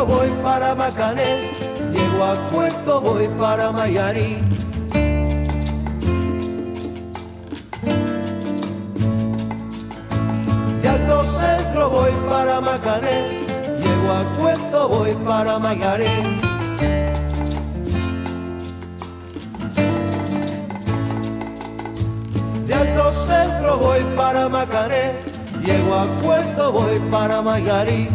voy para Macané, llego a Puerto voy para Mayarí. De Alto Centro voy para Macané, llego a Puerto voy para Mayarí. De Alto Centro voy para Macané, llego a Puerto voy para Mayarí.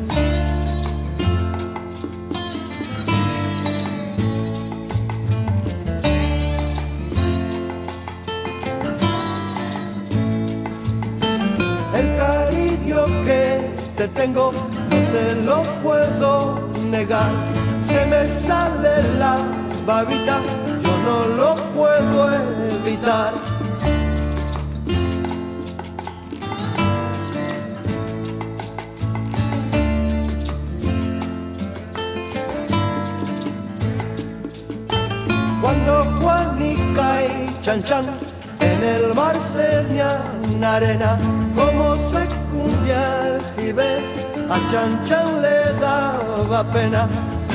El cariño que te tengo no te lo puedo negar. Se me sale la babita, yo no lo puedo evitar. Cuando Juanica y Chan Chan en el mar señan arena, como se cundía el jibe, a Chan Chan le daba pena.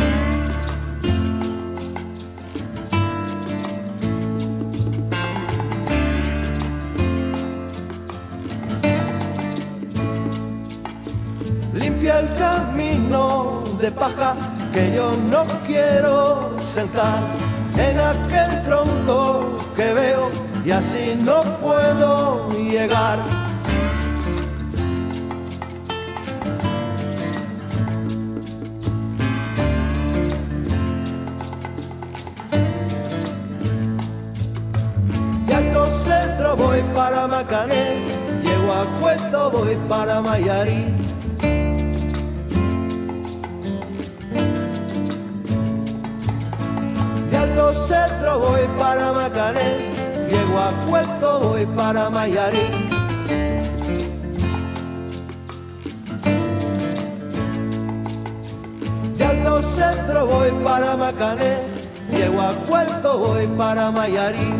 Limpia el camino de paja que yo no quiero sentar en aquel tronco que veo y así no puedo llegar. De Alto Centro voy para Macané, llego a Puerto voy para Mayarí. De Alto Centro voy para Macané, llego a Puerto voy para Mayarí. De Alto Centro voy para Macané, llego a Puerto voy para Mayarí.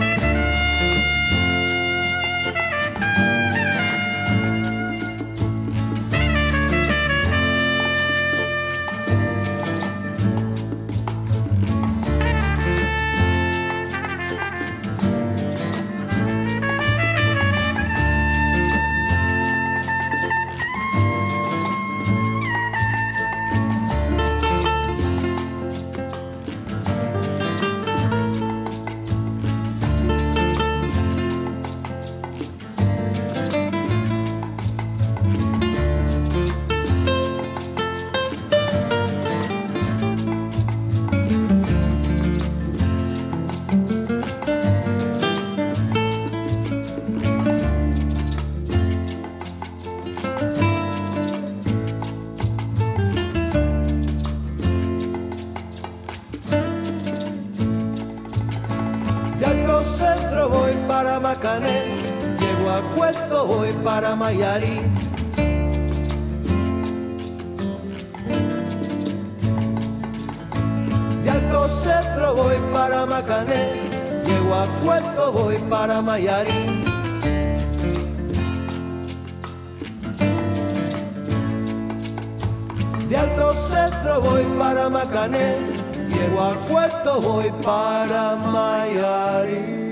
De Alto Centro voy para Macané, llego a Puerto voy para Mayarí. De Alto Centro voy para Macané, llego a Puerto voy para Mayarí. De Alto Centro voy para Macané, llego a Puerto voy para Mayarí.